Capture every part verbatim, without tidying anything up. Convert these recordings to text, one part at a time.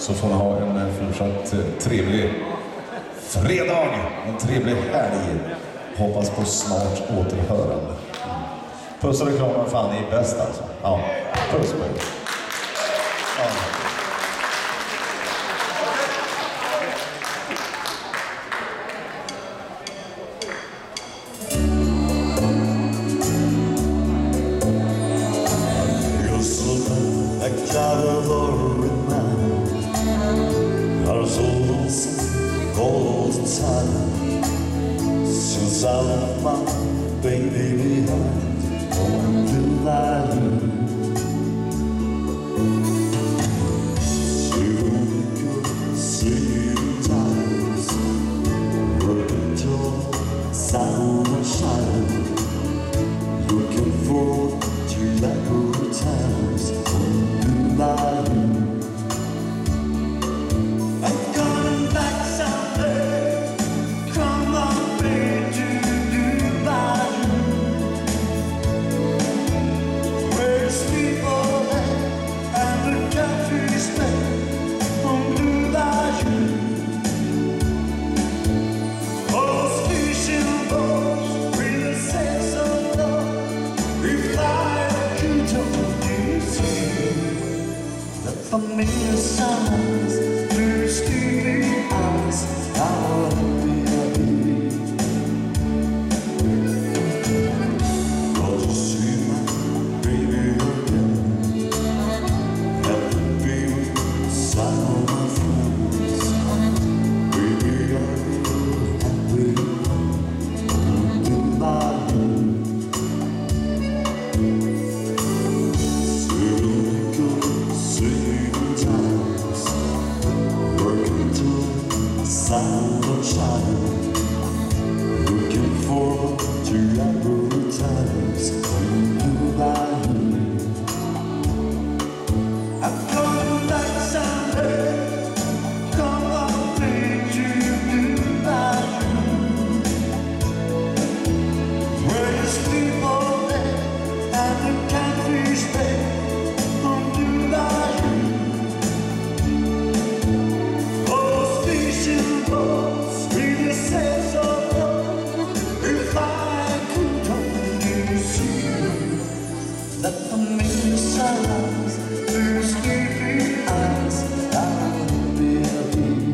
så får ni ha en fortsatt trevlig fredag, en trevlig helg. Hoppas på snart återhörande. Puss och reklam, fan, ni är bäst alltså. Ja, puss på er. Ja. Jag klarar varje man har så gold time since I left my baby behind on the line. Through the city times, working till sun and shine, looking forward to that good times on the line. I'm coming back someday. Come on, baby, to Dubai, where the people and the country stay on Dubai. Those fishing boats with a sense of love, we fly to the sea. The familiar sounds through steely eyes, how happy I'll be. Got to see my baby again, have to be with some of my friends. Baby, I feel happy on Dubai. Sun and shine, looking forward to our good times on Dubai. I'm coming back someday. Come on, baby, to Dubai, where there's people there and the country stay on Dubai. With a sense of love, if I could only see that familiar silence through sleepy eyes, I would be happy.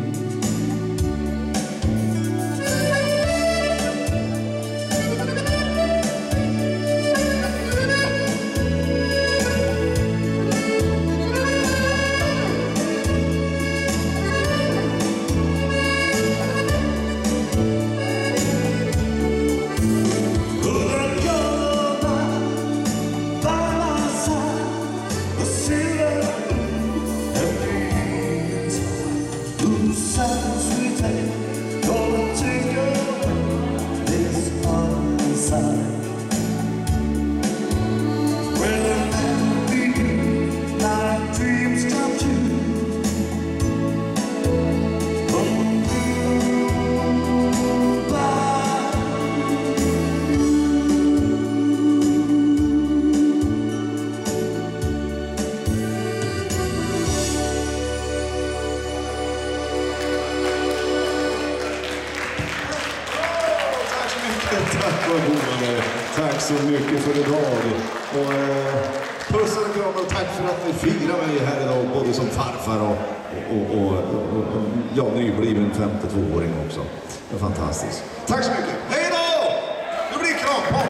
Tack så mycket för idag. Och, eh, puss och kram och tack för att ni firar mig här idag, både som farfar och, och, och, och, och ja, nybliven femtiotvååring också. Det är fantastiskt. Tack så mycket. Hej då! Nu blir det kram på.